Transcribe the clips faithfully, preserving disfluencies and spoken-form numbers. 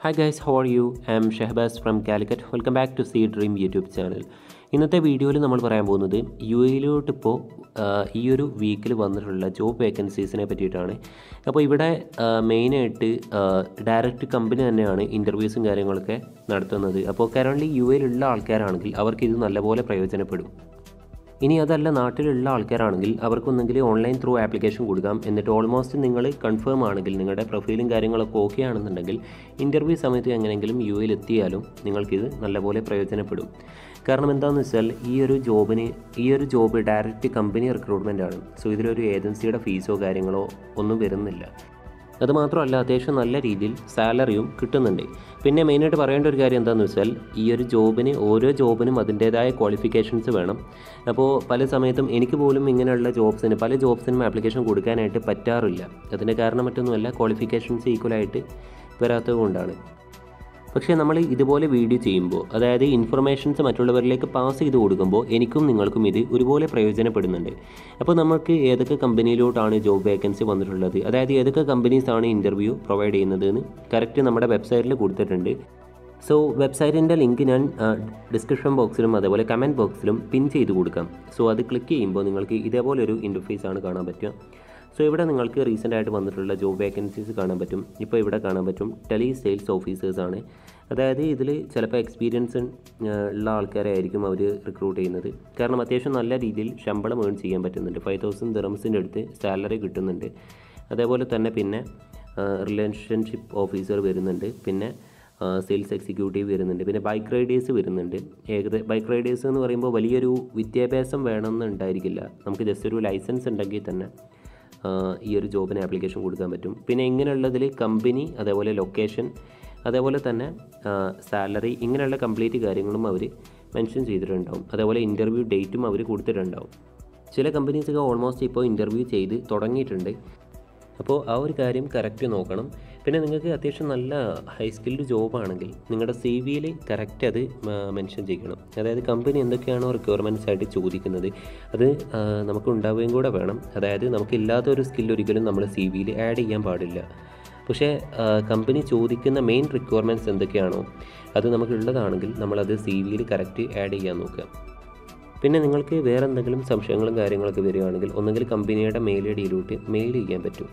Hi guys, how are you? I am Shahbaz from Calicut. Welcome back to cdream YouTube channel. ഇന്നത്തെ വീഡിയോയിൽ നമ്മൾ പറയാൻ പോകുന്നത് U എയിലോട്ട് ഇപ്പോൾ ഈ ഒരു വീക്കിൽ വന്നിട്ടുള്ള ജോബ് വേക്കൻസീസിനെ പറ്റിയിട്ടാണ്. അപ്പോൾ ഇവിടെ മെയിനായിട്ട് ഡയറക്റ്റ് കമ്പനി തന്നെയാണ് ഇൻ്റർവ്യൂസും കാര്യങ്ങളൊക്കെ നടത്തുന്നത്. അപ്പോൾ കറൻ്റ് യു എയിലുള്ള ആൾക്കാരാണെങ്കിൽ അവർക്ക് ഇത് നല്ലപോലെ പ്രയോജനപ്പെടും. ഇനി അതല്ല നാട്ടിലുള്ള ആൾക്കാരാണെങ്കിൽ അവർക്കൊന്നെങ്കിൽ ഓൺലൈൻ ത്രൂ ആപ്ലിക്കേഷൻ കൊടുക്കാം. എന്നിട്ട് ഓൾമോസ്റ്റ് നിങ്ങൾ കൺഫേം ആണെങ്കിൽ നിങ്ങളുടെ പ്രൊഫൈലും കാര്യങ്ങളൊക്കെ ഓക്കെ ആണെന്നുണ്ടെങ്കിൽ ഇൻ്റർവ്യൂ സമയത്ത് എങ്ങനെയെങ്കിലും യു എയിൽ എത്തിയാലും നിങ്ങൾക്കിത് നല്ലപോലെ പ്രയോജനപ്പെടും. കാരണം എന്താണെന്ന് വെച്ചാൽ ഈ ഒരു ജോബിന് ഈ ഒരു ജോബ് ഡയറക്റ്റ് കമ്പനി റിക്രൂട്ട്മെൻ്റ് ആണ്. സോ ഇതിലൊരു ഏജൻസിയുടെ ഫീസോ കാര്യങ്ങളോ ഒന്നും വരുന്നില്ല. അതുമാത്രമല്ല അത്യാവശ്യം നല്ല രീതിയിൽ സാലറിയും കിട്ടുന്നുണ്ട്. പിന്നെ മെയിനായിട്ട് പറയേണ്ട ഒരു കാര്യം എന്താണെന്ന് വെച്ചാൽ ഈ ഒരു ജോബിന് ഓരോ ജോബിനും അതിൻ്റേതായ ക്വാളിഫിക്കേഷൻസ് വേണം. അപ്പോൾ പല സമയത്തും എനിക്ക് പോലും ഇങ്ങനെയുള്ള ജോബ്സിന് പല ജോബ്സിനും ആപ്ലിക്കേഷൻ കൊടുക്കാനായിട്ട് പറ്റാറില്ല. അതിൻ്റെ കാരണം മറ്റൊന്നുമല്ല, ക്വാളിഫിക്കേഷൻസ് ഈക്വലായിട്ട് വരാത്തത് കൊണ്ടാണ്. പക്ഷേ നമ്മൾ ഇതുപോലെ വീഡിയോ ചെയ്യുമ്പോൾ, അതായത് ഇൻഫർമേഷൻസ് മറ്റുള്ളവരിലേക്ക് പാസ് ചെയ്ത് കൊടുക്കുമ്പോൾ എനിക്കും നിങ്ങൾക്കും ഇത് ഒരുപോലെ പ്രയോജനപ്പെടുന്നുണ്ട്. അപ്പോൾ നമുക്ക് ഏതൊക്കെ കമ്പനിയിലോട്ടാണ് ജോബ് വേക്കൻസി വന്നിട്ടുള്ളത്, അതായത് ഏതൊക്കെ കമ്പനീസാണ് ഇൻ്റർവ്യൂ പ്രൊവൈഡ് ചെയ്യുന്നത് എന്ന് കറക്റ്റ് നമ്മുടെ വെബ്സൈറ്റിൽ കൊടുത്തിട്ടുണ്ട്. സോ വെബ്സൈറ്റിൻ്റെ ലിങ്ക് ഞാൻ ഡിസ്ക്രിപ്ഷൻ ബോക്സിലും അതേപോലെ കമൻറ്റ് ബോക്സിലും പിൻ ചെയ്ത് കൊടുക്കാം. സോ അത് ക്ലിക്ക് ചെയ്യുമ്പോൾ നിങ്ങൾക്ക് ഇതേപോലൊരു ഇൻ്റർഫേസാണ് കാണാൻ പറ്റുക. സോ ഇവിടെ നിങ്ങൾക്ക് റീസെൻ്റ് ആയിട്ട് വന്നിട്ടുള്ള ജോബ് വേക്കൻസീസ് കാണാൻ പറ്റും. ഇപ്പോൾ ഇവിടെ കാണാൻ പറ്റും ടെലി സെയിൽസ് ഓഫീസേഴ്സാണ്. അതായത് ഇതിൽ ചിലപ്പോൾ എക്സ്പീരിയൻസ് ഉള്ള ആൾക്കാരെ ആയിരിക്കും അവർ റിക്രൂട്ട് ചെയ്യുന്നത്. കാരണം അത്യാവശ്യം നല്ല രീതിയിൽ ശമ്പളം ഏൺ ചെയ്യാൻ പറ്റുന്നുണ്ട്. ഫൈവ് തൗസൻഡ് ദിറംസിൻ്റെ അടുത്ത് സാലറി കിട്ടുന്നുണ്ട്. അതേപോലെ തന്നെ പിന്നെ റിലേഷൻഷിപ്പ് ഓഫീസർ വരുന്നുണ്ട്, പിന്നെ സെയിൽസ് എക്സിക്യൂട്ടീവ് വരുന്നുണ്ട്, പിന്നെ ബൈക്ക് റൈഡേഴ്സ് വരുന്നുണ്ട്. ഏകദേശം ബൈക്ക് റൈഡേഴ്സ് എന്ന് പറയുമ്പോൾ വലിയൊരു വിദ്യാഭ്യാസം വേണമെന്ന് ഉണ്ടായിരിക്കില്ല. നമുക്ക് ജസ്റ്റ് ഒരു ലൈസൻസ് ഉണ്ടെങ്കിൽ തന്നെ ഈ ഒരു ജോബിന് ആപ്ലിക്കേഷൻ കൊടുക്കാൻ പറ്റും. പിന്നെ ഇങ്ങനെയുള്ളതിൽ കമ്പനി, അതേപോലെ ലൊക്കേഷൻ, അതേപോലെ തന്നെ സാലറി, ഇങ്ങനെയുള്ള കംപ്ലീറ്റ് കാര്യങ്ങളും അവർ മെൻഷൻ ചെയ്തിട്ടുണ്ടാവും. അതേപോലെ ഇൻ്റർവ്യൂ ഡേറ്റും അവർ കൊടുത്തിട്ടുണ്ടാവും. ചില കമ്പനീസൊക്കെ ഓൾമോസ്റ്റ് ഇപ്പോൾ ഇൻ്റർവ്യൂ ചെയ്ത് തുടങ്ങിയിട്ടുണ്ട്. അപ്പോൾ ആ ഒരു കാര്യം കറക്റ്റ് നോക്കണം. പിന്നെ നിങ്ങൾക്ക് അത്യാവശ്യം നല്ല ഹൈ സ്കിൽഡ് ജോബാണെങ്കിൽ നിങ്ങളുടെ സി വിയിൽ കറക്റ്റ് അത് മെൻഷൻ ചെയ്യണം. അതായത് കമ്പനി എന്തൊക്കെയാണോ റിക്വയർമെൻറ്റ്സ് ആയിട്ട് ചോദിക്കുന്നത് അത് നമുക്ക് ഉണ്ടാവുകയും കൂടെ വേണം. അതായത് നമുക്കില്ലാത്ത ഒരു സ്കിൽ ഒരിക്കലും നമ്മൾ സി വിയിൽ ആഡ് ചെയ്യാൻ പാടില്ല. പക്ഷേ കമ്പനി ചോദിക്കുന്ന മെയിൻ റിക്വയർമെൻറ്റ്സ് എന്തൊക്കെയാണോ അത് നമുക്കുള്ളതാണെങ്കിൽ നമ്മളത് സി വിയിൽ കറക്റ്റ് ആഡ് ചെയ്യാൻ നോക്കുക. പിന്നെ നിങ്ങൾക്ക് വേറെ എന്തെങ്കിലും സംശയങ്ങളും കാര്യങ്ങളൊക്കെ വരികയാണെങ്കിൽ ഒന്നുകിൽ കമ്പനിയുടെ മെയിൽ ഐ ഡിയിലോട്ട് മെയിൽ ചെയ്യാൻ പറ്റും.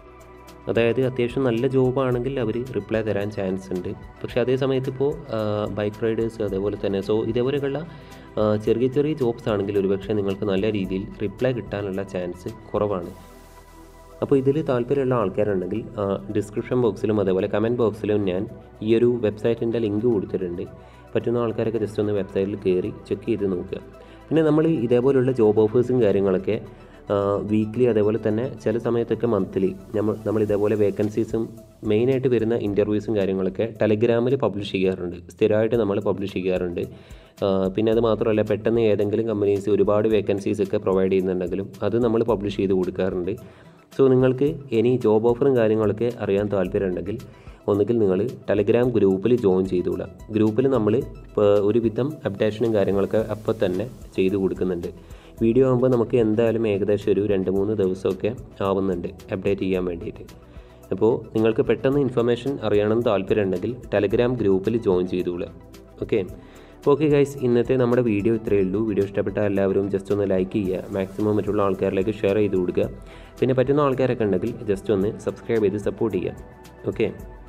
അതായത് അത്യാവശ്യം നല്ല ജോബാണെങ്കിൽ അവർ റിപ്ലൈ തരാൻ ചാൻസ് ഉണ്ട്. പക്ഷേ അതേ സമയത്ത് ഇപ്പോൾ ബൈക്ക് റൈഡേഴ്സ് അതേപോലെ തന്നെ സോ ഇതേപോലെയുള്ള ചെറിയ ചെറിയ ജോബ്സ് ആണെങ്കിൽ ഒരുപക്ഷെ നിങ്ങൾക്ക് നല്ല രീതിയിൽ റിപ്ലൈ കിട്ടാനുള്ള ചാൻസ് കുറവാണ്. അപ്പോൾ ഇതിൽ താല്പര്യമുള്ള ആൾക്കാരുണ്ടെങ്കിൽ ഡിസ്ക്രിപ്ഷൻ ബോക്സിലും അതേപോലെ കമൻറ്റ് ബോക്സിലും ഞാൻ ഈ ഒരു വെബ്സൈറ്റിൻ്റെ ലിങ്ക് കൊടുത്തിട്ടുണ്ട്. പറ്റുന്ന ആൾക്കാരൊക്കെ ജസ്റ്റ് ഒന്ന് വെബ്സൈറ്റിൽ കയറി ചെക്ക് ചെയ്ത് നോക്കുക. പിന്നെ നമ്മൾ ഇതേപോലെയുള്ള ജോബ് ഓഫേഴ്സും കാര്യങ്ങളൊക്കെ വീക്ക്ലി അതേപോലെ തന്നെ ചില സമയത്തൊക്കെ മന്ത്ലി നമ്മൾ നമ്മൾ ഇതേപോലെ വേക്കൻസീസും മെയിനായിട്ട് വരുന്ന ഇൻ്റർവ്യൂസും കാര്യങ്ങളൊക്കെ ടെലഗ്രാമിൽ പബ്ലിഷ് ചെയ്യാറുണ്ട്. സ്ഥിരമായിട്ട് നമ്മൾ പബ്ലിഷ് ചെയ്യാറുണ്ട്. പിന്നെ അത് മാത്രമല്ല, പെട്ടെന്ന് ഏതെങ്കിലും കമ്പനീസ് ഒരുപാട് വേക്കൻസീസൊക്കെ പ്രൊവൈഡ് ചെയ്യുന്നുണ്ടെങ്കിലും അത് നമ്മൾ പബ്ലിഷ് ചെയ്ത് കൊടുക്കാറുണ്ട്. സോ നിങ്ങൾക്ക് ഇനി ജോബ് ഓഫറും കാര്യങ്ങളൊക്കെ അറിയാൻ താല്പര്യമുണ്ടെങ്കിൽ ഒന്നുകിൽ നിങ്ങൾ ടെലഗ്രാം ഗ്രൂപ്പിൽ ജോയിൻ ചെയ്തുകൂടാം. ഗ്രൂപ്പിൽ നമ്മൾ ഇപ്പോൾ ഒരുവിധം അപ്ഡേഷനും കാര്യങ്ങളൊക്കെ അപ്പോൾ തന്നെ ചെയ്തു കൊടുക്കുന്നുണ്ട്. വീഡിയോ ആകുമ്പോൾ നമുക്ക് എന്തായാലും ഏകദേശം ഒരു രണ്ട് മൂന്ന് ദിവസമൊക്കെ ആവുന്നുണ്ട് അപ്ഡേറ്റ് ചെയ്യാൻ വേണ്ടിയിട്ട്. അപ്പോൾ നിങ്ങൾക്ക് പെട്ടെന്ന് ഇൻഫർമേഷൻ അറിയണമെന്ന് താല്പര്യമുണ്ടെങ്കിൽ ടെലഗ്രാം ഗ്രൂപ്പിൽ ജോയിൻ ചെയ്തുകൂടാം. ഓക്കെ ഓക്കെ ഗൈസ്, ഇന്നത്തെ നമ്മുടെ വീഡിയോ ഇത്രയേ ഉള്ളൂ. വീഡിയോ ഇഷ്ടപ്പെട്ട എല്ലാവരും ജസ്റ്റ് ഒന്ന് ലൈക്ക് ചെയ്യുക, മാക്സിമം മറ്റുള്ള ആൾക്കാരിലേക്ക് ഷെയർ ചെയ്ത് കൊടുക്കുക. പിന്നെ പറ്റുന്ന ആൾക്കാരൊക്കെ ഉണ്ടെങ്കിൽ ജസ്റ്റ് ഒന്ന് സബ്സ്ക്രൈബ് ചെയ്ത് സപ്പോർട്ട് ചെയ്യുക. ഓക്കെ.